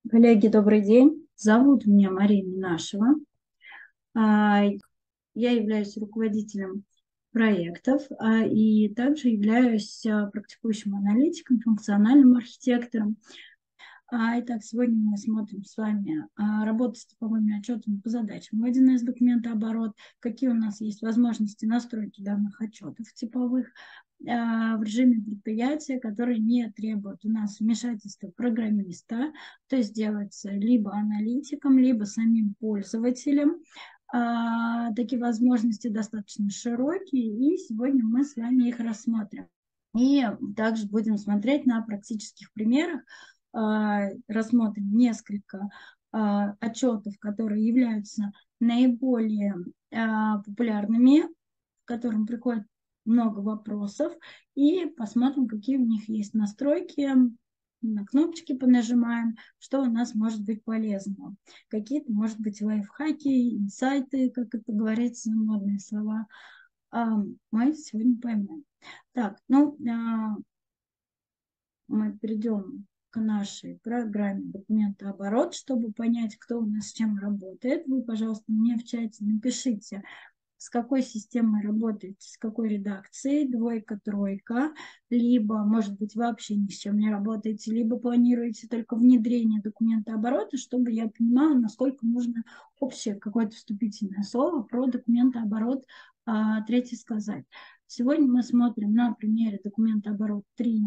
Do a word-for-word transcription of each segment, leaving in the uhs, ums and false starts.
Коллеги, добрый день. Зовут меня Марина Нашева. А, Я являюсь руководителем проектов а, и также являюсь а, практикующим аналитиком, функциональным архитектором. А, Итак, сегодня мы смотрим с вами а, работу с типовыми отчетами по задачам в один эс документооборот, какие у нас есть возможности настройки данных отчетов типовых а, в режиме предприятия, которые не требуют у нас вмешательства программиста, то есть делается либо аналитиком, либо самим пользователем. А, Такие возможности достаточно широкие, и сегодня мы с вами их рассмотрим. И также будем смотреть на практических примерах, а, рассмотрим несколько а, отчетов, которые являются наиболее а, популярными, к которым приходит много вопросов, и посмотрим, какие у них есть настройки, на кнопочки понажимаем, что у нас может быть полезного. Какие-то, может быть, лайфхаки, инсайты, как это говорится, модные слова, а, мы сегодня поймем. Так, ну, а, мы перейдем к нашей программе документооборот, чтобы понять, кто у нас с чем работает. Вы, пожалуйста, мне в чате напишите, с какой системой работаете, с какой редакцией, двойка, тройка, либо, может быть, вообще ни с чем не работаете, либо планируете только внедрение документооборота, чтобы я понимала, насколько нужно общее какое-то вступительное слово про документооборот а, третий сказать. Сегодня мы смотрим на примере документооборот три.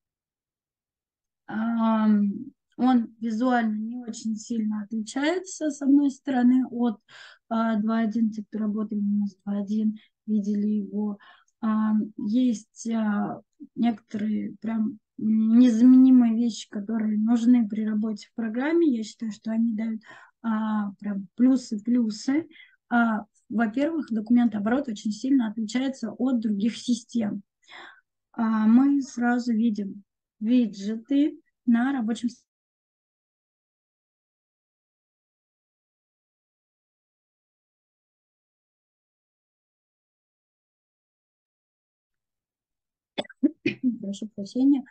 Он визуально не очень сильно отличается, с одной стороны, от два точка один. Те, кто работали у нас два точка один, видели его. Есть а, некоторые прям незаменимые вещи, которые нужны при работе в программе. Я считаю, что они дают а, прям плюсы-плюсы. А, Во-первых, документооборот очень сильно отличается от других систем. А, мы сразу видим виджеты на рабочем столе. Прошу прощения.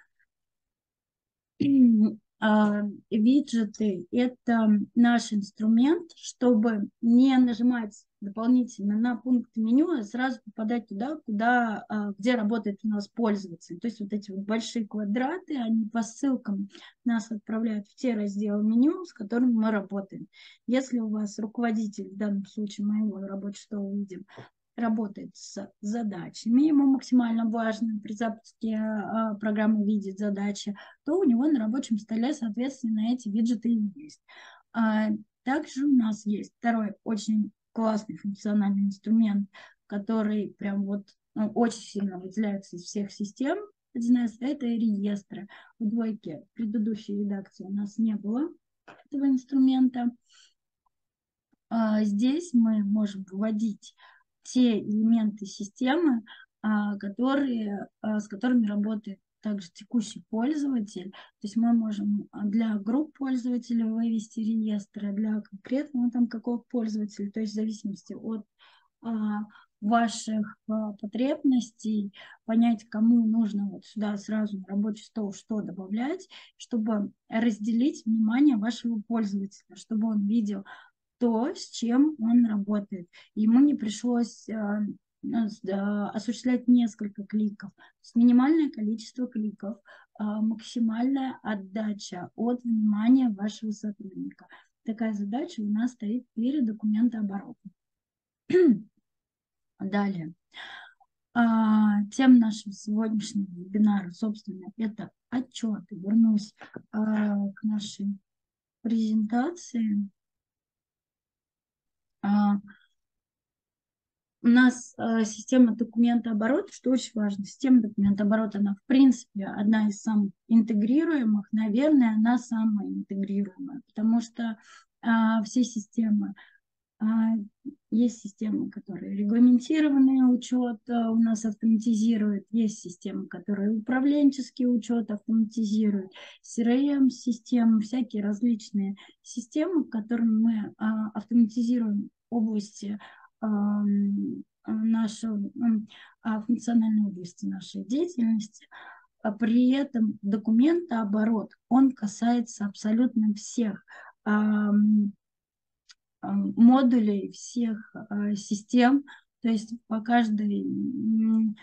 А, Виджеты– это наш инструмент, чтобы не нажимать дополнительно на пункты меню, а сразу попадать туда, куда, а, где работает у нас пользователь. То есть вот эти вот большие квадраты, они по ссылкам нас отправляют в те разделы меню, с которыми мы работаем. Если у вас руководитель, в данном случае моего рабочего стола увидим, работает с задачами, ему максимально важно при запуске а, программы видеть задачи, то у него на рабочем столе, соответственно, эти виджеты и есть. А, также у нас есть второй очень классный функциональный инструмент, который прям вот ну, очень сильно выделяется из всех систем один эс, это реестры. В двойке предыдущей редакции у нас не было этого инструмента. А, здесь мы можем выводить те элементы системы, а, которые, а, с которыми работает также текущий пользователь. То есть мы можем для групп пользователей вывести реестры, для конкретного там какого пользователя, то есть в зависимости от а, ваших а, потребностей, понять, кому нужно вот сюда сразу на рабочий стол что добавлять, чтобы разделить внимание вашего пользователя, чтобы он видел то, с чем он работает. Ему не пришлось э, осуществлять несколько кликов. То есть минимальное количество кликов, э, максимальная отдача от внимания вашего сотрудника. Такая задача у нас стоит перед документооборотом. Далее. А, тем нашего сегодняшнего вебинара, собственно, это отчеты. Вернусь а, к нашей презентации. А, У нас э, система документооборота, что очень важно, система документооборота, она в принципе одна из самых интегрируемых, наверное, она самая интегрируемая, потому что э, все системы, э, есть системы, которые регламентированный учет э, у нас автоматизируют, есть системы, которые управленческий учет автоматизируют, си ар эм-системы, всякие различные системы, которыми мы э, автоматизируем области нашей функциональной области нашей деятельности. а при этом документооборот, он касается абсолютно всех ам, ам, модулей, всех а, систем, то есть по каждой м,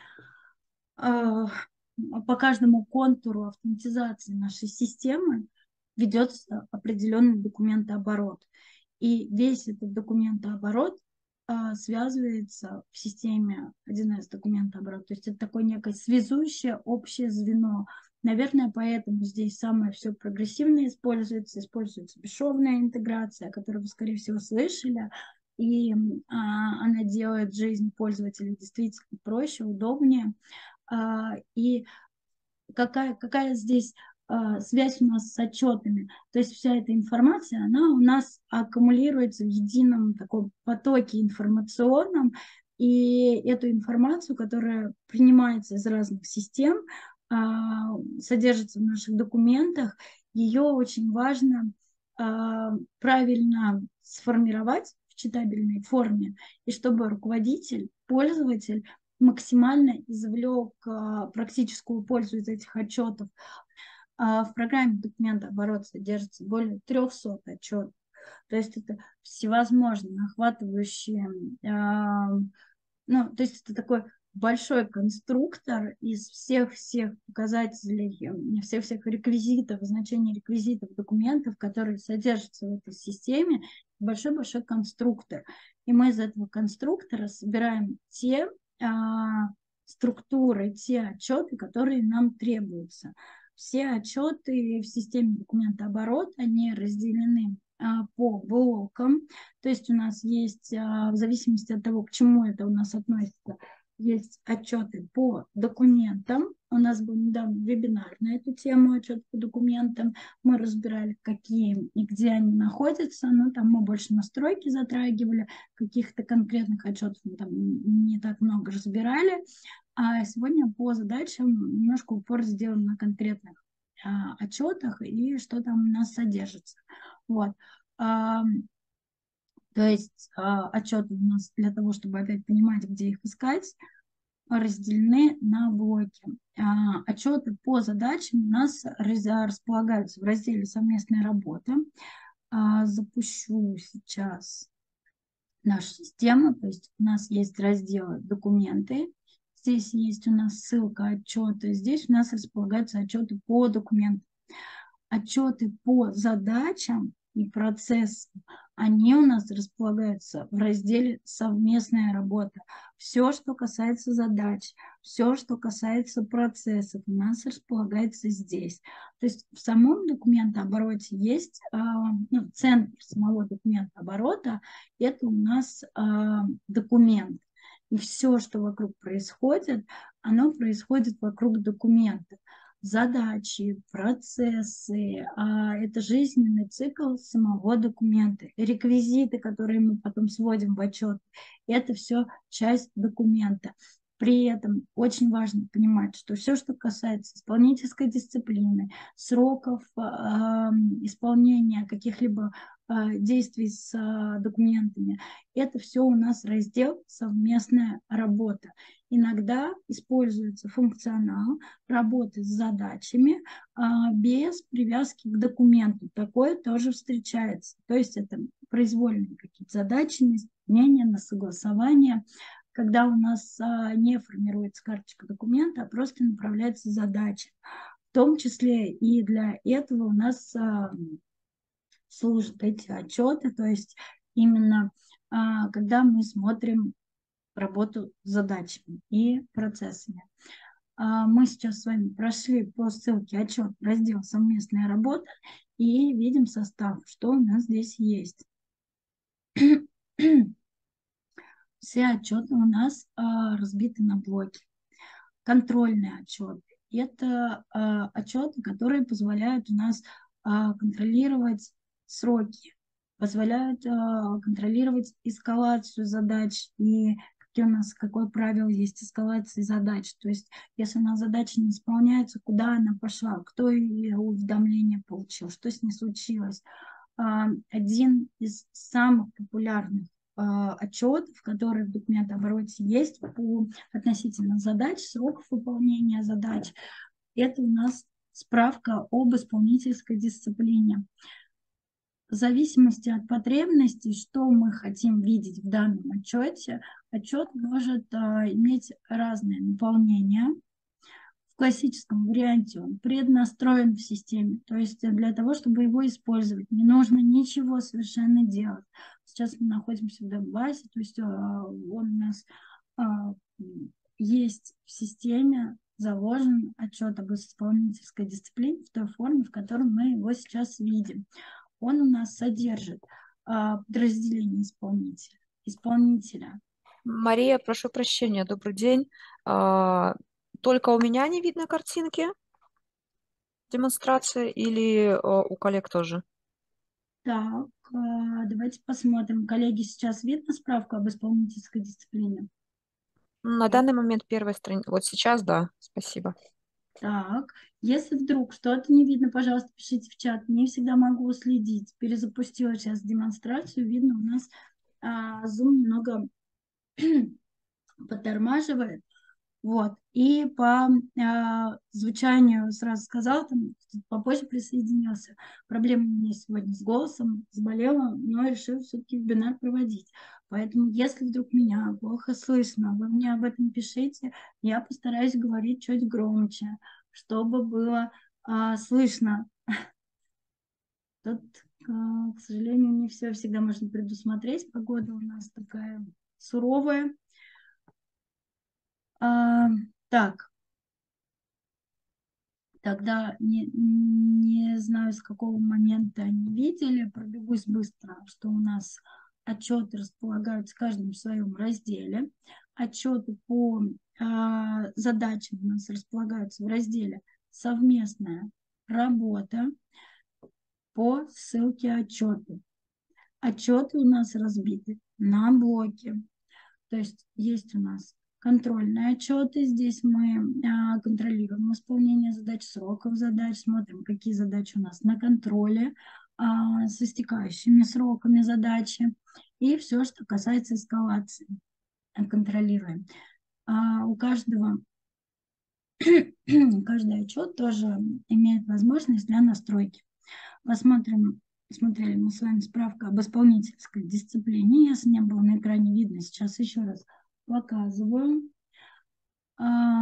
а, по каждому контуру автоматизации нашей системы ведется определенный документооборот. И весь этот документооборот а, связывается в системе один эс документооборот. То есть это такое некое связующее общее звено. Наверное, поэтому здесь самое все прогрессивное используется. Используется бесшовная интеграция, о которой вы, скорее всего, слышали. И а, она делает жизнь пользователя действительно проще, удобнее. А, и какая, какая здесь а, связь у нас с отчетами. То есть вся эта информация, она у нас аккумулируется в едином таком потоке информационном, и эту информацию, которая принимается из разных систем, а, содержится в наших документах, ее очень важно а, правильно сформировать в читабельной форме, и чтобы руководитель, пользователь максимально извлек а, практическую пользу из этих отчетов. А, в программе документооборот содержится более трехсот отчетов. То есть это всевозможные, охватывающие, а, ну, то есть это такой большой конструктор из всех-всех показателей, всех-всех реквизитов, значений реквизитов документов, которые содержатся в этой системе, большой-большой конструктор. И мы из этого конструктора собираем те а, структуры, те отчеты, которые нам требуются. Все отчеты в системе документооборот, они разделены а, по блокам. То есть у нас есть, а, в зависимости от того, к чему это у нас относится, есть отчеты по документам. У нас был недавно вебинар на эту тему, отчет по документам. Мы разбирали, какие и где они находятся. Но там мы больше настройки затрагивали, каких-то конкретных отчетов мы там не так много разбирали. А сегодня по задачам немножко упор сделан на конкретных а, отчетах и что там у нас содержится. Вот. А, то есть а, отчеты у нас для того, чтобы опять понимать, где их искать, разделены на блоки. А, отчеты по задачам у нас раз, располагаются в разделе «Совместная работа». А, запущу сейчас нашу систему. То есть у нас есть раздел «Документы». Здесь есть у нас ссылка отчеты. Здесь у нас располагаются отчеты по документам. Отчеты по задачам и процессам, они у нас располагаются в разделе «Совместная работа». Все, что касается задач, все, что касается процессов, у нас располагается здесь. То есть в самом документообороте есть ну, центр самого документооборота, это у нас документ. И все, что вокруг происходит, оно происходит вокруг документа. Задачи, процессы, а это жизненный цикл самого документа, реквизиты, которые мы потом сводим в отчет, это все часть документа. При этом очень важно понимать, что все, что касается исполнительской дисциплины, сроков э, исполнения каких-либо э, действий с э, документами, это все у нас раздел «Совместная работа». Иногда используется функционал работы с задачами а, без привязки к документу. Такое тоже встречается. То есть это произвольные какие-то задачи, на исполнение, на согласование, когда у нас а, не формируется карточка документа, а просто направляется задача. В том числе и для этого у нас а, служат эти отчеты, то есть именно а, когда мы смотрим работу с задачами и процессами. А, мы сейчас с вами прошли по ссылке отчет, раздел «Совместная работа» и видим состав, что у нас здесь есть. Все отчеты у нас а, разбиты на блоки. Контрольные отчеты. Это а, отчеты, которые позволяют у нас а, контролировать сроки, позволяют а, контролировать эскалацию задач и какие у нас, какое правило есть эскалации задач. То есть, если у нас задача не исполняется, куда она пошла, кто ее уведомление получил, что с ней случилось. А, один из самых популярных отчетов, которые в документообороте есть по относительно задач, сроков выполнения задач. Это у нас справка об исполнительской дисциплине. В зависимости от потребностей, что мы хотим видеть в данном отчете, отчет может а, иметь разное наполнение. В классическом варианте он преднастроен в системе, то есть для того, чтобы его использовать, не нужно ничего совершенно делать. Сейчас мы находимся в базе, то есть а, он у нас а, есть в системе, заложен отчет об исполнительской дисциплине в той форме, в которой мы его сейчас видим. Он у нас содержит а, подразделение исполнителя, исполнителя. Мария, прошу прощения, добрый день. А, Только у меня не видно картинки демонстрации или а, у коллег тоже? Так, а, давайте посмотрим. Коллеги, сейчас видно справку об исполнительской дисциплине? На данный момент первая страница. Вот сейчас, да, спасибо. Так, если вдруг что-то не видно, пожалуйста, пишите в чат. Не всегда могу следить. Перезапустила сейчас демонстрацию. Видно, у нас а, Zoom немного подтормаживает. Вот. И по а, звучанию сразу сказала, там попозже присоединился. Проблема у меня сегодня с голосом, заболела, но решила все-таки вебинар проводить. Поэтому, если вдруг меня плохо слышно, вы мне об этом пишите, я постараюсь говорить чуть громче, чтобы было а, слышно. Тут, а, к сожалению, не все всегда можно предусмотреть. Погода у нас такая суровая. А, так, тогда не, не знаю, с какого момента они видели, пробегусь быстро, что у нас отчеты располагаются каждым в своем разделе. Отчеты по а, задачам у нас располагаются в разделе «Совместная работа» по ссылке «Отчеты». Отчеты у нас разбиты на блоки. То есть есть у нас контрольные отчеты. Здесь мы а, контролируем исполнение задач, сроков задач, смотрим, какие задачи у нас на контроле а, с истекающими сроками задачи. И все, что касается эскалации, контролируем. А, у каждого каждый отчет тоже имеет возможность для настройки. Посмотрим, смотрели мы с вами справку об исполнительской дисциплине. Если не было на экране видно, сейчас еще раз показываю. А,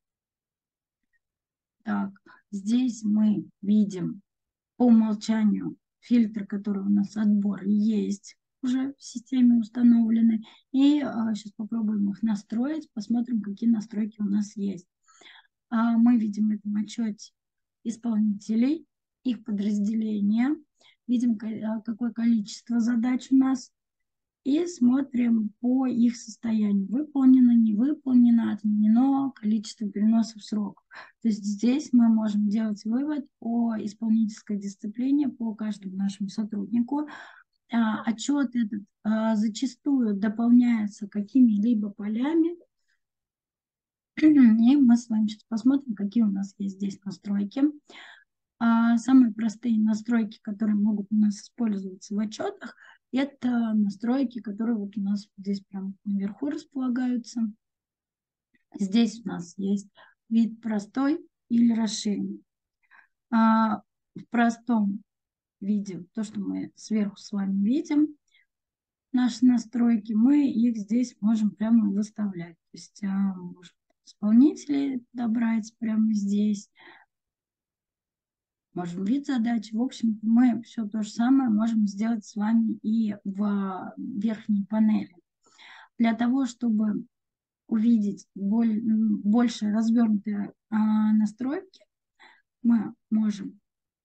так, здесь мы видим по умолчанию фильтр, который у нас отбор есть уже в системе установлены. И а, сейчас попробуем их настроить, посмотрим, какие настройки у нас есть. А, мы видим в этом отчете исполнителей, их подразделения, видим, какое количество задач у нас, и смотрим по их состоянию. Выполнено, не выполнено, отменено, количество переносов сроков. То есть здесь мы можем делать вывод о исполнительской дисциплине по каждому нашему сотруднику. А, отчет этот а, зачастую дополняется какими-либо полями. И мы с вами сейчас посмотрим, какие у нас есть здесь настройки. А самые простые настройки, которые могут у нас использоваться в отчетах, это настройки, которые вот у нас здесь прям наверху располагаются. Здесь у нас есть вид простой или расширенный. А в простом виде, то, что мы сверху с вами видим, наши настройки, мы их здесь можем прямо выставлять. То есть а, можем исполнителей добрать прямо здесь. Можем вид задач. В общем, мы все то же самое можем сделать с вами и в верхней панели. Для того, чтобы увидеть более, больше развернутые а, настройки, мы можем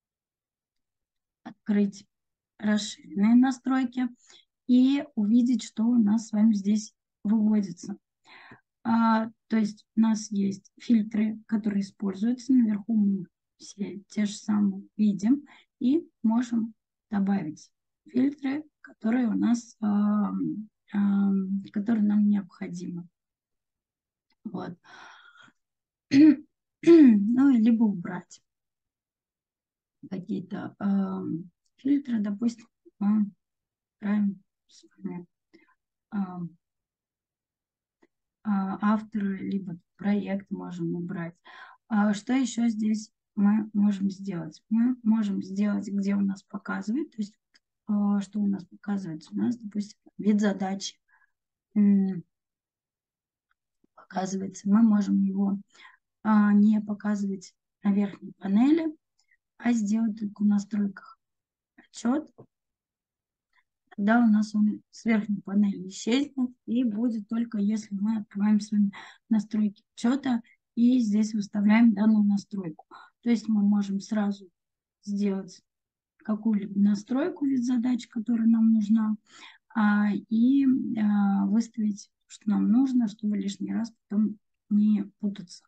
открыть расширенные настройки и увидеть, что у нас с вами здесь выводится. А, то есть у нас есть фильтры, которые используются. Наверху мы все те же самые видим и можем добавить фильтры, которые у нас, а, а, которые нам необходимы. Вот. Ну, либо убрать какие-то а, фильтры, допустим, мы правим с вами а, а, автора, либо проект можем убрать. А что еще здесь мы можем сделать? Мы можем сделать, где у нас показывает, то есть а, что у нас показывается? У нас, допустим, вид задачи м, показывается. Мы можем его а, не показывать на верхней панели, а сделать только в настройках отчет. Тогда у нас он с верхней панели исчезнет и будет только если мы открываем с вами настройки отчета и здесь выставляем данную настройку. То есть мы можем сразу сделать какую-либо настройку вид задач, которая нам нужна, а, и а, выставить, что нам нужно, чтобы лишний раз потом не путаться.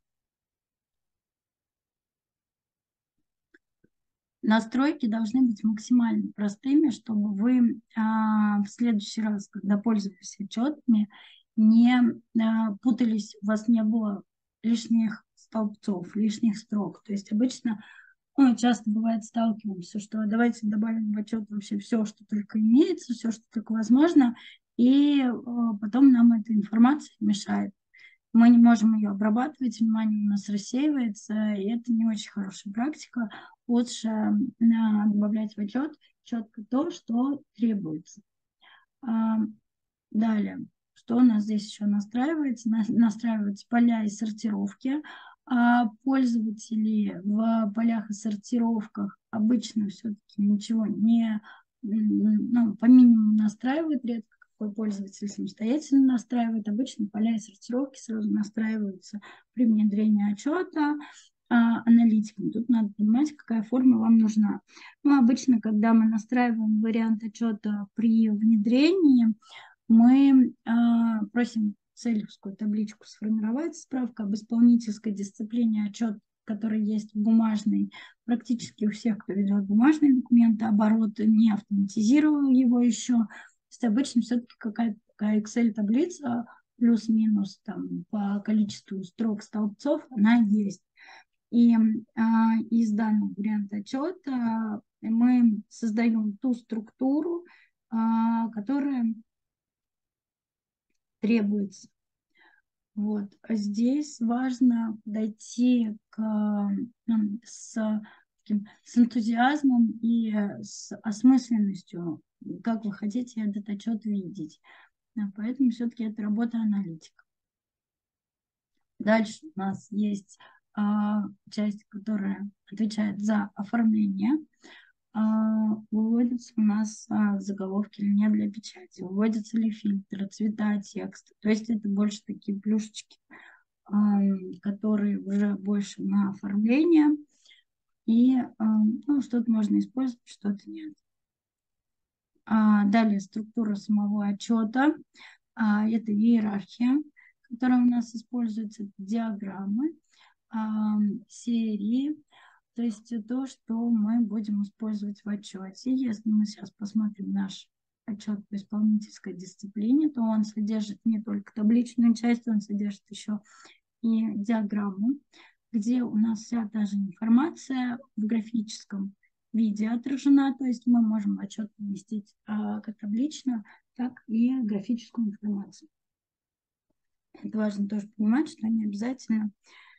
Настройки должны быть максимально простыми, чтобы вы а, в следующий раз, когда пользуетесь отчетами, не а, путались, у вас не было лишних столбцов, лишних строк. То есть обычно, ну, часто бывает сталкиваемся, что давайте добавим в отчет вообще все, что только имеется, все, что только возможно, и а, потом нам эта информация мешает. Мы не можем ее обрабатывать, внимание у нас рассеивается, и это не очень хорошая практика. Лучше а, добавлять в отчет четко то, что требуется. А, далее, что у нас здесь еще настраивается? На, настраиваются поля и сортировки. А пользователи в полях и сортировках обычно все-таки ничего не, ну, по минимуму настраивают, редко какой пользователь самостоятельно настраивает. Обычно поля и сортировки сразу настраиваются при внедрении отчета а, аналитиком. Тут надо понимать, какая форма вам нужна. Ну, обычно, когда мы настраиваем вариант отчета при внедрении, мы а, просим целевскую табличку сформировать, справка об исполнительской дисциплине, отчет, который есть в бумажной, практически у всех, кто ведет бумажные документы, оборот, не автоматизировал его еще. То есть обычно все-таки какая-то такая Excel-таблица, плюс-минус там по количеству строк, столбцов, она есть. И а, из данного варианта отчета мы создаем ту структуру, а, которая требуется. Вот. А здесь важно дойти к, ну, с, таким, с энтузиазмом и с осмысленностью, как вы хотите этот отчет видеть. Да, поэтому все-таки это работа аналитика. Дальше у нас есть а, часть, которая отвечает за оформление. А, выводятся у нас а, заголовки или нет для печати, выводятся ли фильтры, цвета, текст. То есть это больше такие плюшечки, а, которые уже больше на оформление. И а, ну, что-то можно использовать, что-то нет. А, далее структура самого отчета. А, это иерархия, которая у нас используется, диаграммы, а, серии. То есть то, что мы будем использовать в отчете. Если мы сейчас посмотрим наш отчет по исполнительской дисциплине, то он содержит не только табличную часть, он содержит еще и диаграмму, где у нас вся та же информация в графическом виде отражена. То есть мы можем в отчет поместить а, как таблично, так и графическую информацию. Это важно тоже понимать, что не обязательно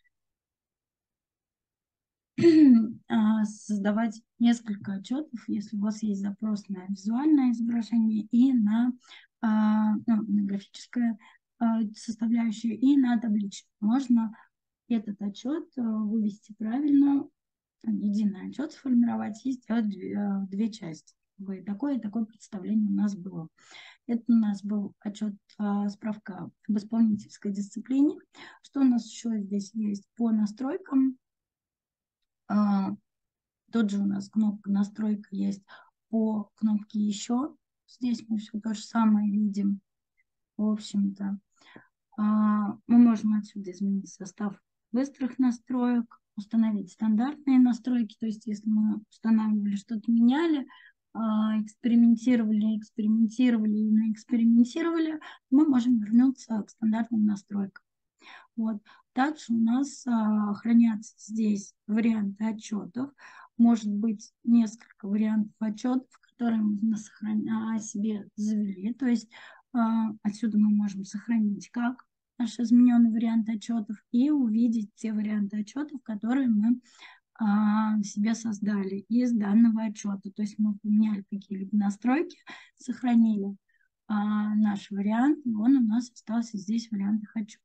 создавать несколько отчетов, если у вас есть запрос на визуальное изображение и на, а, ну, на графическое а, составляющую и на табличку. Можно этот отчет а, вывести правильно, единый отчет сформировать и сделать две, а, две части. Такое и такое представление у нас было. Это у нас был отчет, а, справка об исполнительской дисциплине. Что у нас еще здесь есть по настройкам? А, Тут же у нас кнопка настройка есть по кнопке еще. Здесь мы все то же самое видим. В общем-то, а, мы можем отсюда изменить состав быстрых настроек, установить стандартные настройки. То есть, если мы устанавливали, что-то меняли, а, экспериментировали, экспериментировали и наэкспериментировали, мы можем вернуться к стандартным настройкам. Вот. Также у нас а, хранятся здесь варианты отчетов. Может быть несколько вариантов отчетов, которые мы сохран... а, себе завели. То есть а, отсюда мы можем сохранить как наш измененный вариант отчетов и увидеть те варианты отчетов, которые мы а, себе создали из данного отчета. То есть мы поменяли какие-либо настройки, сохранили а, наш вариант, и он у нас остался здесь в вариантах отчета.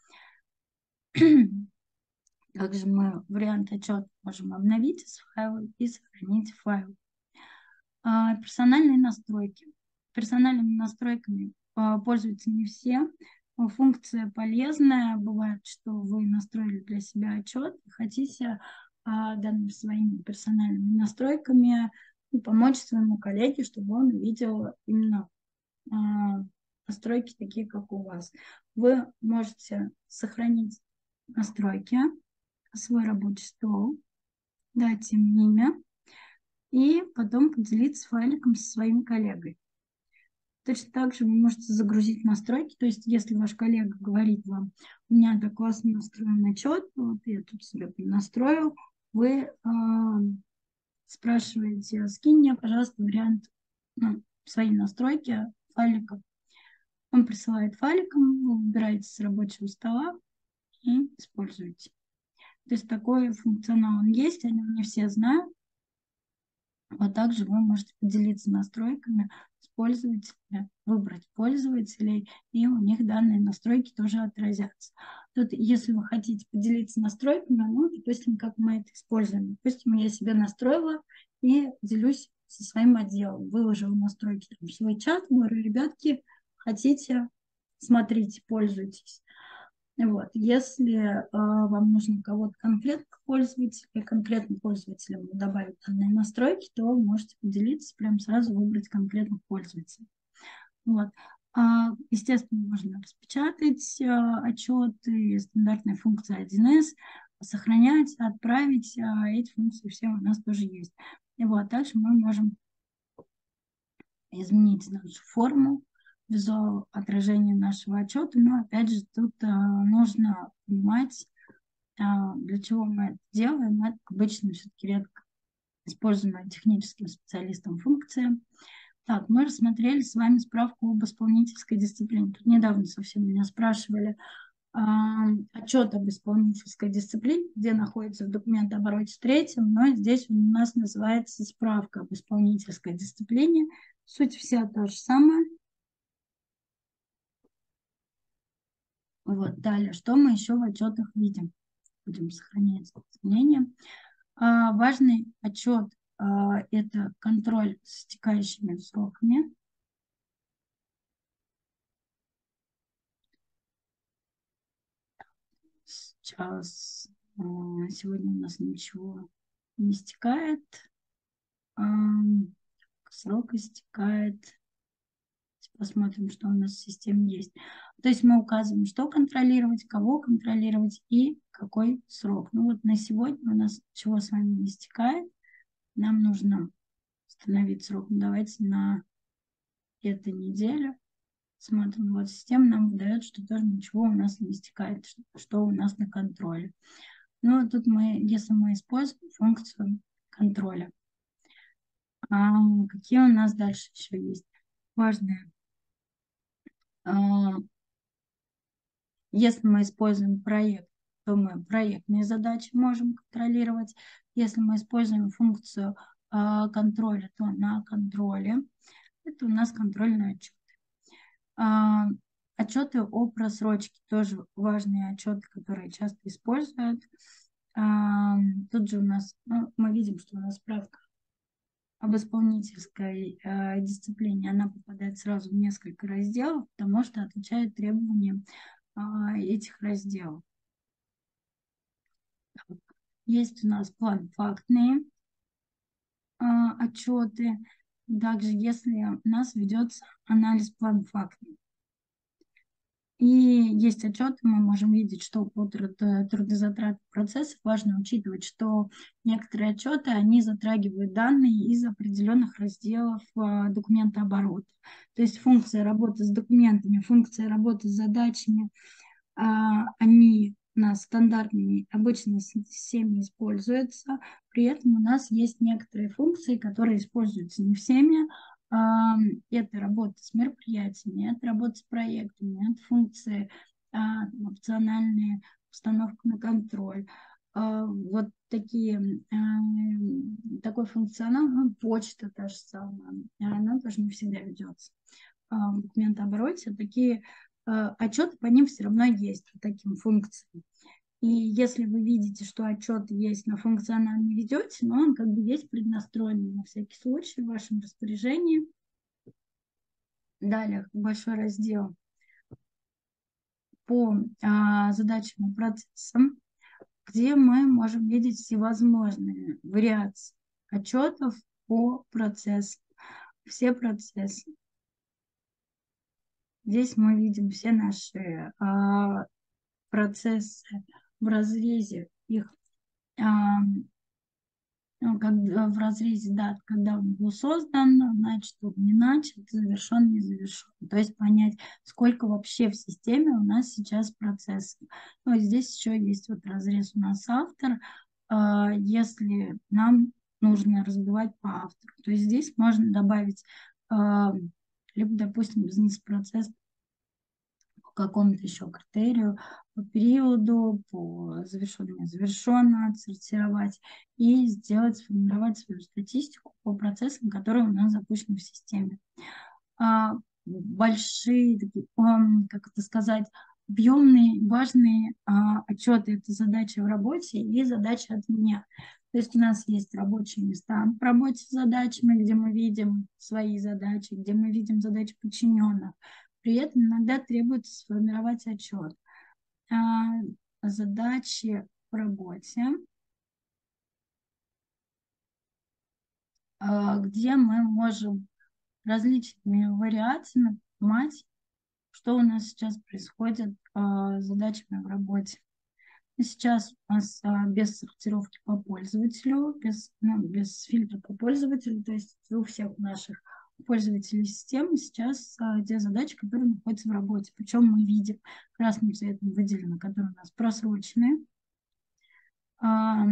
Также мы вариант отчета можем обновить из файла и сохранить файл. А, персональные настройки. Персональными настройками а, пользуются не все. Функция полезная. Бывает, что вы настроили для себя отчет и хотите а, данными своими персональными настройками помочь своему коллеге, чтобы он увидел именно а, настройки такие, как у вас. Вы можете сохранить настройки, свой рабочий стол, дать им имя и потом поделиться файликом со своим коллегой. Точно так же вы можете загрузить настройки, то есть если ваш коллега говорит вам, у меня так классно настроен отчет, вот я тут себе настроил, вы э, спрашиваете, скинь мне, пожалуйста, вариант, ну, свои настройки файлика. Он присылает файликом, вы выбираете с рабочего стола и используете. То есть такой функционал он есть, они не все знают. Вот также вы можете поделиться настройками с пользователями, выбрать пользователей, и у них данные настройки тоже отразятся. Тут, если вы хотите поделиться настройками, ну, допустим, как мы это используем. Допустим, я себе настроила и делюсь со своим отделом. Выложила настройки там, в свой чат, говорю, ребятки, хотите, смотрите, пользуйтесь. Вот. Если э, вам нужно кого-то конкретно пользователя, конкретным пользователям добавить данные настройки, то вы можете поделиться, прям сразу выбрать конкретных пользователей. Вот. А, естественно, можно распечатать э, отчеты, стандартная функция один эс, сохранять, отправить. Э, эти функции все у нас тоже есть. И вот. Также мы можем изменить нашу форму, визуал отражения нашего отчета, но опять же тут а, нужно понимать, а, для чего мы это делаем. Это обычно все-таки редко используемая техническим специалистом функция. Так, мы рассмотрели с вами справку об исполнительской дисциплине. Тут недавно совсем меня спрашивали а, отчет об исполнительской дисциплине, где находится в документообороте третьем, но здесь у нас называется справка об исполнительской дисциплине. Суть вся та же самая. Вот, далее, что мы еще в отчетах видим? Будем сохранять изменения. А, важный отчет а, – это контроль с истекающими сроками. Сейчас, а, сегодня у нас ничего не истекает. А, срок истекает. Посмотрим, что у нас в системе есть. То есть мы указываем, что контролировать, кого контролировать и какой срок. Ну вот на сегодня у нас чего с вами не истекает. Нам нужно установить срок. Ну, давайте на эту неделю. Смотрим, вот система нам выдает, что тоже ничего у нас не истекает, что, что у нас на контроле. Ну, тут мы, если мы используем функцию контроля. А какие у нас дальше еще есть важные? Если мы используем проект, то мы проектные задачи можем контролировать. Если мы используем функцию а, контроля, то на контроле. Это у нас контрольные отчеты. А, отчеты о просрочке. Тоже важные отчеты, которые часто используют. А, тут же у нас, ну, мы видим, что у нас справка об исполнительской э, дисциплине, она попадает сразу в несколько разделов, потому что отвечает требованиям э, этих разделов. Есть у нас план фактные э, отчеты. Также, если у нас ведется анализ план фактный. И есть отчеты, мы можем видеть, что по трудозатратным процессам важно учитывать, что некоторые отчеты, они затрагивают данные из определенных разделов а, документооборота. То есть функция работы с документами, функция работы с задачами, а, они у нас стандартными обычно всеми используются. При этом у нас есть некоторые функции, которые используются не всеми. Это работа с мероприятиями, это работа с проектами, это функции а, опциональные, установка на контроль. А, вот такие, а, такой функционал, ну, почта та же самая, она тоже не всегда ведется в документообороте. Такие а, отчеты по ним все равно есть, по таким функциям. И если вы видите, что отчет есть, но функционал не ведете, но он как бы есть преднастроенный на всякий случай в вашем распоряжении. Далее большой раздел по а, задачам и процессам, где мы можем видеть всевозможные вариации отчетов по процессам, все процессы. Здесь мы видим все наши а, процессы в разрезе их, а, ну, как, в разрезе дат, когда он был создан, значит, он не начат, завершен, не завершен. То есть понять, сколько вообще в системе у нас сейчас процессов. Ну, и здесь еще есть вот разрез у нас автор, а, если нам нужно разбивать по автору. То есть здесь можно добавить а, либо, допустим, бизнес-процесс по какому-то еще критерию, по периоду, по завершенному, завершенно отсортировать и сделать, сформировать свою статистику по процессам, которые у нас запущены в системе. А, большие, такие, как это сказать, объемные, важные а, отчеты – это задачи в работе и задачи от меня. То есть у нас есть рабочие места по работе с задачами, где мы видим свои задачи, где мы видим задачи подчиненных. При этом иногда требуется сформировать отчет. А, задачи в работе, а, где мы можем различными вариациями понимать, что у нас сейчас происходит а, с задачами в работе. Сейчас у нас а, без сортировки по пользователю, без, ну, без фильтра по пользователю, то есть у всех наших пользователей системы сейчас а, те задачи, которые находятся в работе. Причем мы видим красным цветом выделено, которые у нас просроченные. А,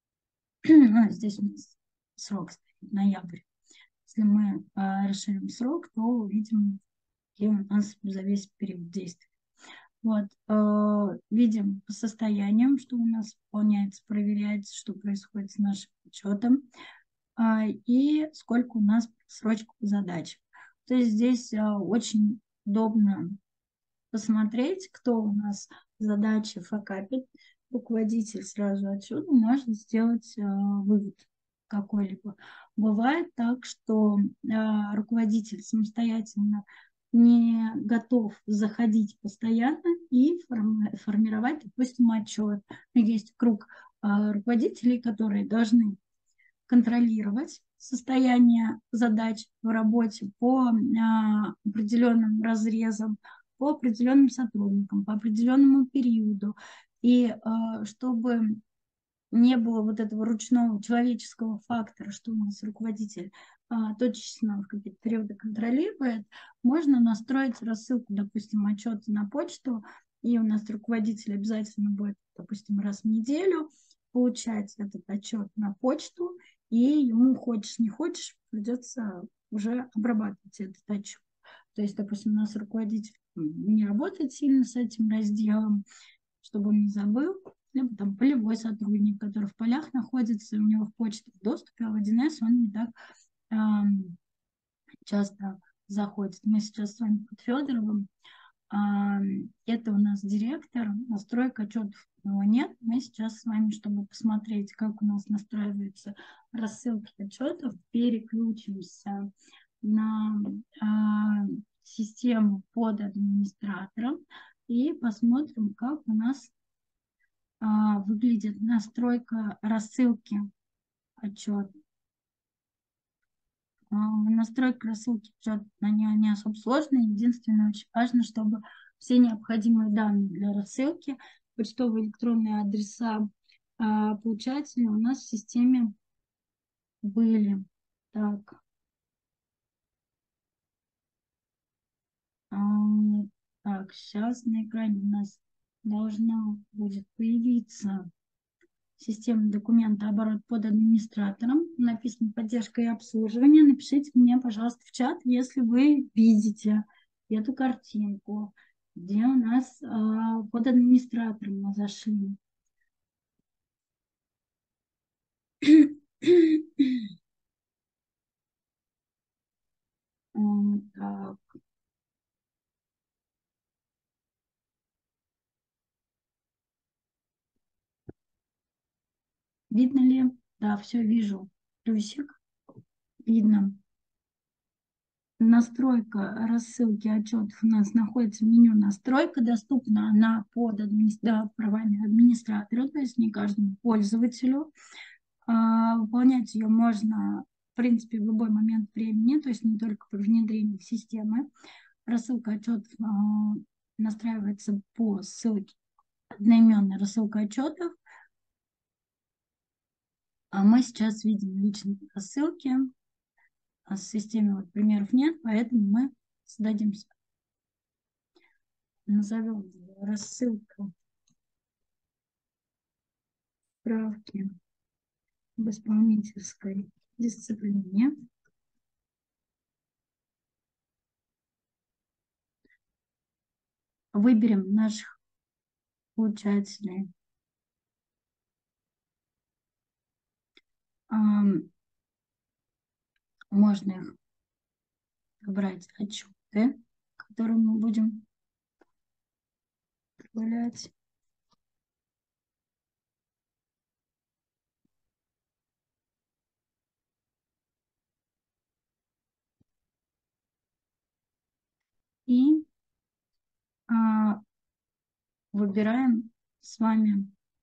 ну, здесь у нас срок стоит, ноябрь. Если мы а, расширим срок, то увидим, какие у нас за весь период действия. Вот, э, видим по состояниям, что у нас выполняется, проверяется, что происходит с нашим учетом, э, и сколько у нас срочку по задачам. То есть здесь э, очень удобно посмотреть, кто у нас задачи факапит. Руководитель сразу отсюда может сделать э, вывод какой-либо. Бывает так, что э, руководитель самостоятельно не готов заходить постоянно и форми- формировать, допустим, отчет. Есть круг э, руководителей, которые должны контролировать состояние задач в работе по а, определенным разрезам, по определенным сотрудникам, по определенному периоду. И а, чтобы не было вот этого ручного человеческого фактора, что у нас руководитель а, точечно в какие-то периоды контролирует, можно настроить рассылку, допустим, отчета на почту, и у нас руководитель обязательно будет, допустим, раз в неделю получать этот отчет на почту, и ему хочешь не хочешь, придется уже обрабатывать этот отчет. То есть, допустим, у нас руководитель не работает сильно с этим разделом, чтобы он не забыл, либо там полевой сотрудник, который в полях находится, у него в почте в доступе, а в один эс он не так э, часто заходит. Мы сейчас с вами под Федоровым. Э, это у нас директор, настройка отчетов у него нет. Мы сейчас с вами, чтобы посмотреть, как у нас настраиваются рассылки отчетов, переключимся на э, систему под администратором и посмотрим, как у нас а, выглядит настройка рассылки отчета. А, настройка рассылки отчета, они не особо сложная. Единственное, очень важно, чтобы все необходимые данные для рассылки, почтовые электронные адреса а, получателей у нас в системе были. Так. А, так, сейчас на экране у нас должна будет появиться система документа оборот под администратором. Написано поддержка и обслуживание. Напишите мне, пожалуйста, в чат, если вы видите эту картинку. где у нас а, под администратором мы зашли. М, Так, видно ли? Да, все вижу. Плюсик. Видно. Настройка рассылки отчетов у нас находится в меню «Настройка». Доступна она под админи... да, правами администратора, то есть не каждому пользователю. А, выполнять ее можно, в принципе, в любой момент времени, то есть не только при внедрении в системы. Рассылка отчетов а, настраивается по ссылке одноименная рассылка отчетов. А мы сейчас видим личные рассылки. А в системе вот примеров нет, поэтому мы создадим, назовем рассылка справки об исполнительской дисциплине. Выберем наших получателей. Можно их брать отчеты, которые мы будем отправлять. И а, выбираем с вами,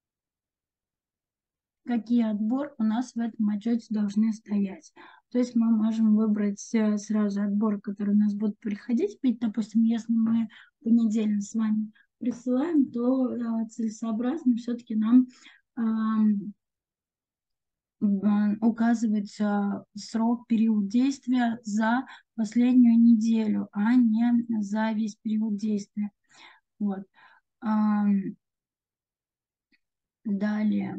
какие отбор у нас в этом отчете должны стоять. То есть мы можем выбрать сразу отбор, который у нас будет приходить. Ведь, допустим, если мы понедельно с вами присылаем, то а, целесообразно все-таки нам а, указывать а, срок, период действия за последнюю неделю, а не за весь период действия. Вот. А, далее.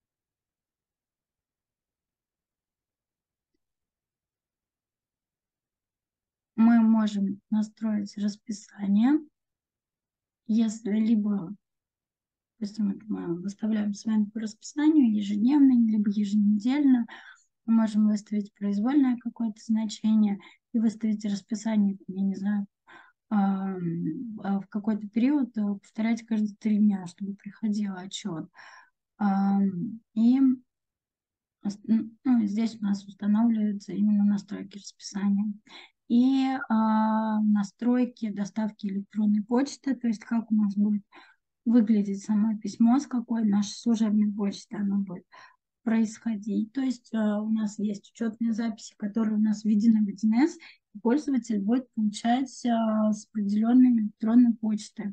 Мы можем настроить расписание, если либо, допустим, мы выставляем с вами по расписанию ежедневно, либо еженедельно, мы можем выставить произвольное какое-то значение и выставить расписание, я не знаю, в какой-то период повторять каждые три дня, чтобы приходил отчет. И ну, здесь у нас устанавливаются именно настройки расписания. И а, настройки доставки электронной почты, то есть как у нас будет выглядеть само письмо, с какой нашей служебной почты оно будет происходить. То есть а, у нас есть учетные записи, которые у нас введены в один эс, и пользователь будет получать а, с определенной электронной почты.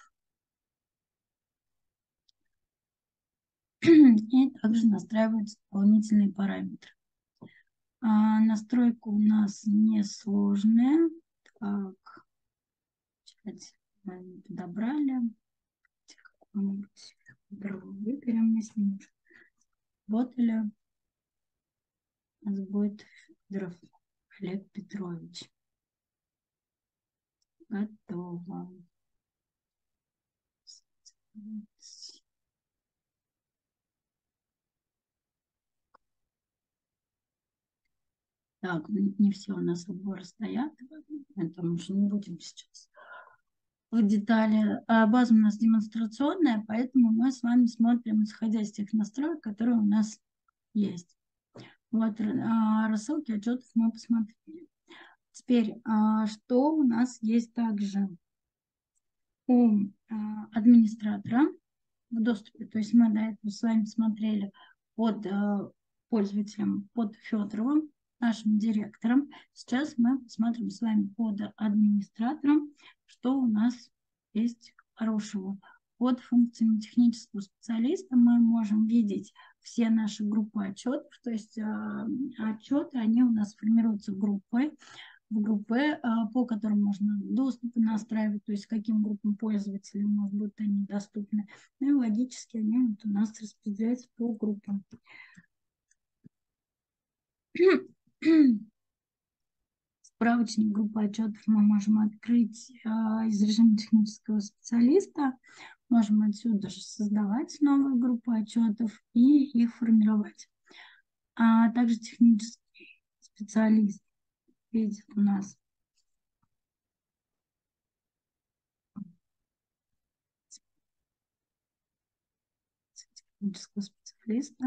И также настраиваются дополнительные параметры. А, настройка у нас несложная. Так, мы подобрали. Выберем, если не работали. У нас будет Федоров Олег Петрович. Готово. Так, не все у нас отборы стоят, поэтому уже не будем сейчас в детали. А база у нас демонстрационная, поэтому мы с вами смотрим, исходя из тех настроек, которые у нас есть. Вот а, рассылки отчетов мы посмотрели. Теперь, а, что у нас есть также у а, администратора в доступе. То есть мы до этого с вами смотрели под а, пользователем, под Федоровым, нашим директором. Сейчас мы посмотрим с вами под администратором, что у нас есть хорошего. Под функциями технического специалиста мы можем видеть все наши группы отчетов, то есть э, отчеты, они у нас формируются группой, в группы, э, по которым можно доступ настраивать, то есть каким группам пользователей, может быть, они доступны. Ну и логически они вот у нас распределяются по группам. справочник группы отчетов мы можем открыть а, из режима технического специалиста. Можем отсюда же создавать новые группы отчетов и их формировать. А также технический специалист видит у нас технического специалиста.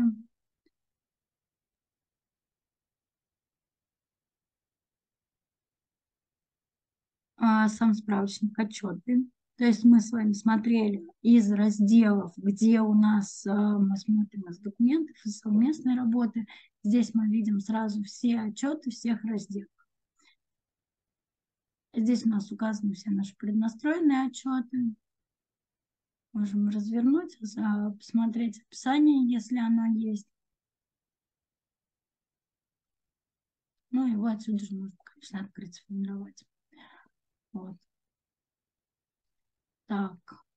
А, сам справочник отчеты. То есть мы с вами смотрели из разделов, где у нас а, мы смотрим из документов, из совместной работы. Здесь мы видим сразу все отчеты всех разделов. Здесь у нас указаны все наши преднастроенные отчеты. Можем развернуть, посмотреть описание, если оно есть. Ну, его отсюда же можно, конечно, открыть, сформировать. Вот. Так.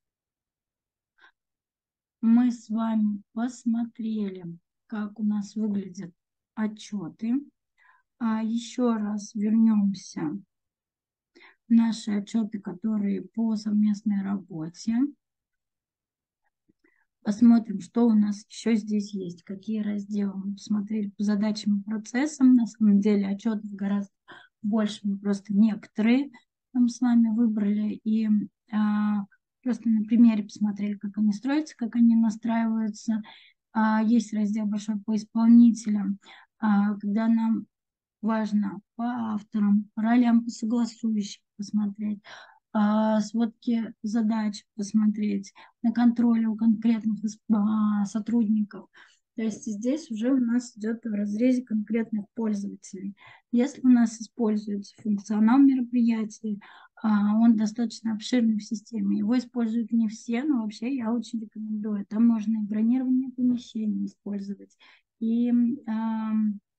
Мы с вами посмотрели, как у нас выглядят отчеты. А еще раз вернемся в наши отчеты, которые по совместной работе. Посмотрим, что у нас еще здесь есть, какие разделы. Мы посмотрели по задачам и процессам. На самом деле отчетов гораздо больше, мы просто некоторые там с вами выбрали и а, просто на примере посмотрели, как они строятся, как они настраиваются. А, есть раздел большой по исполнителям, а, когда нам важно по авторам, по ролям, по согласующим посмотреть, а, сводки задач посмотреть, на контроле у конкретных а, сотрудников. То есть здесь уже у нас идет в разрезе конкретных пользователей. Если у нас используется функционал мероприятия, а, он достаточно обширный в системе. Его используют не все, но вообще я очень рекомендую. Там можно и бронирование помещений использовать, и а,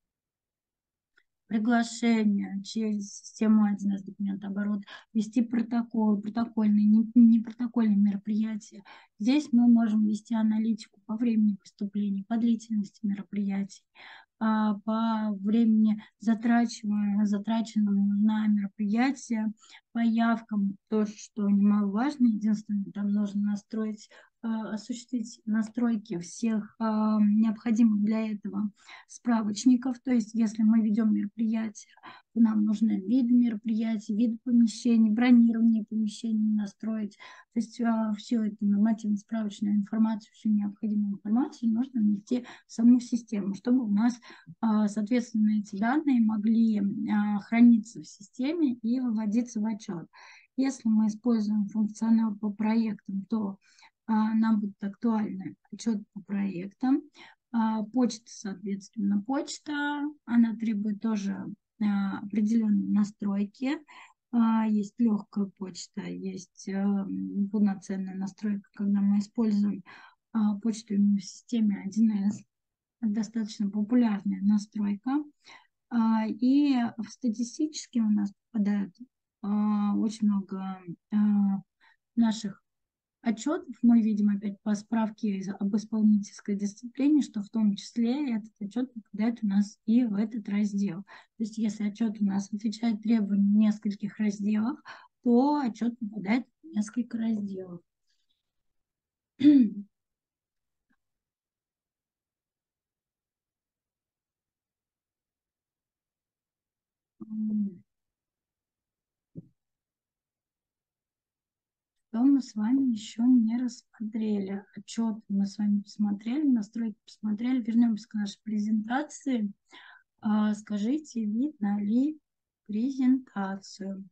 приглашение через систему один эс документооборот, вести протоколы, протокольные, не, не протокольные мероприятия. Здесь мы можем вести аналитику по времени выступлений, по длительности мероприятий, а, по времени затрачиваемого, затраченному на мероприятие, по явкам, тоже, что немаловажно. Единственное, там нужно настроить, а, осуществить настройки всех а, необходимых для этого справочников. То есть, если мы ведем мероприятие, то нам нужно виды мероприятий, виды помещений, бронирование помещений настроить. То есть, а, все это нормативно-справочную информацию, всю необходимую информацию нужно внести в саму систему, чтобы у нас, а, соответственно, эти данные могли а, храниться в системе и выводиться в отчет. Если мы используем функционал по проектам, то а, нам будут актуальны отчет по проектам. А, почта, соответственно, почта, она требует тоже а, определенной настройки. А, есть легкая почта, есть а, полноценная настройка, когда мы используем а, почту именно в системе один эс. Это достаточно популярная настройка. А, и в статистически у нас попадают а, очень много а, наших отчетов. Мы видим опять по справке об исполнительской дисциплине, что в том числе этот отчет попадает у нас и в этот раздел. То есть если отчет у нас отвечает требованиям в нескольких разделах, то отчет попадает в несколько разделов. Что мы с вами еще не рассмотрели? Отчет мы с вами посмотрели, настройки посмотрели. Вернемся к нашей презентации. А, скажите, видно ли презентацию?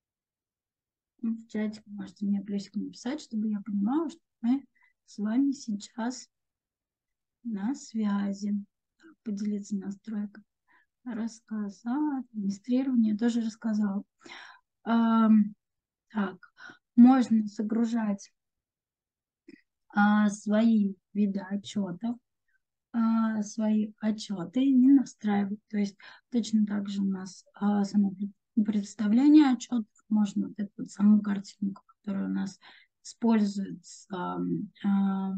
В чате можете мне плюсик написать, чтобы я понимала, что мы с вами сейчас на связи. Так, поделиться настройкой. Рассказала. Администрирование тоже рассказала. А, так, можно загружать а, свои виды отчетов, а, свои отчеты и настраивать. То есть точно так же у нас а, само представление отчетов, можно вот эту вот саму картинку, которая у нас используется, а,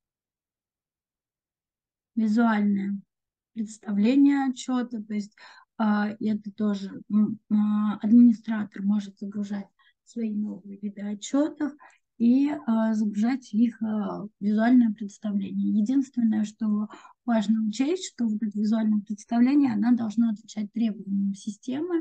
визуальное представление отчета, то есть А, и это тоже м, а, администратор может загружать свои новые виды отчетов и а, загружать их а, в визуальное представление. Единственное, что важно учесть, что вот это визуальное представление, оно должно отвечать требованиям системы.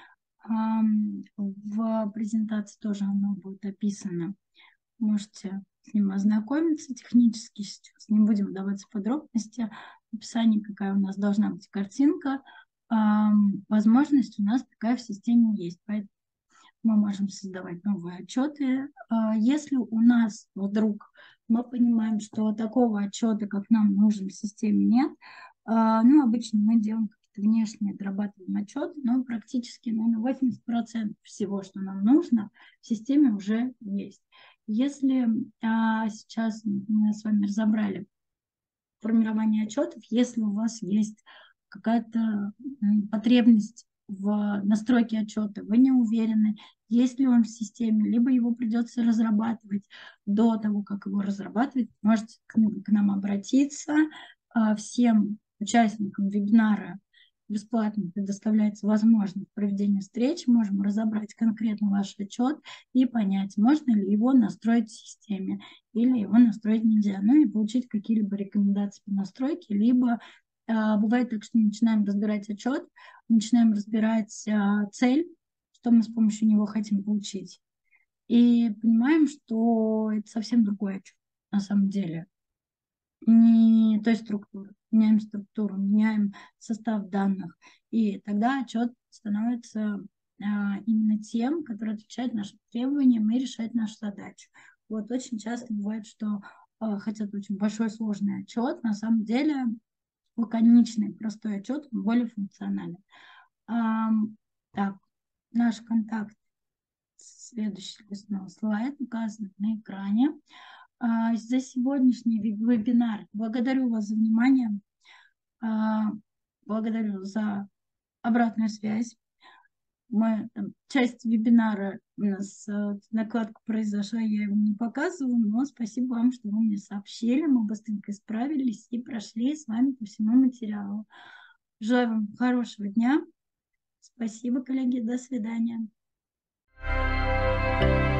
Ам, В презентации тоже оно будет описано. Можете с ним ознакомиться технически. Сейчас не будем вдаваться в подробности. В описании, какая у нас должна быть картинка. Ам, Возможность у нас такая в системе есть. Поэтому мы можем создавать новые отчеты. А Если у нас вдруг мы понимаем, что такого отчета, как нам нужен, в системе нет, а, ну, обычно мы делаем какие-то внешние, отрабатываем отчеты, но практически, наверное, восемьдесят процентов всего, что нам нужно, в системе уже есть. Если а, сейчас мы с вами разобрали формирование отчетов, если у вас есть какая-то потребность в настройке отчета, вы не уверены, есть ли он в системе, либо его придется разрабатывать до того, как его разрабатывать, можете к, к нам обратиться. Всем участникам вебинара бесплатно предоставляется возможность проведения встреч, можем разобрать конкретно ваш отчет и понять, можно ли его настроить в системе или его настроить нельзя. Ну и получить какие-либо рекомендации по настройке, либо а, бывает так, что мы начинаем разбирать отчет, начинаем разбирать а, цель, что мы с помощью него хотим получить. И понимаем, что это совсем другой отчет на самом деле. Не той структуры. Меняем структуру, меняем состав данных. И тогда отчет становится а, именно тем, который отвечает нашим требованиям и решает нашу задачу. Вот очень часто бывает, что а, хотят очень большой сложный отчет, на самом деле лаконичный, простой отчет, более функциональный. А, так, наш контакт, следующий листной слайд указан на экране. А, за сегодняшний вебинар благодарю вас за внимание, а, благодарю за обратную связь. Мы, там, часть вебинара у нас э, накладка произошла, я его не показываю, но спасибо вам, что вы мне сообщили, мы быстренько справились и прошли с вами по всему материалу. Желаю вам хорошего дня. Спасибо, коллеги, до свидания.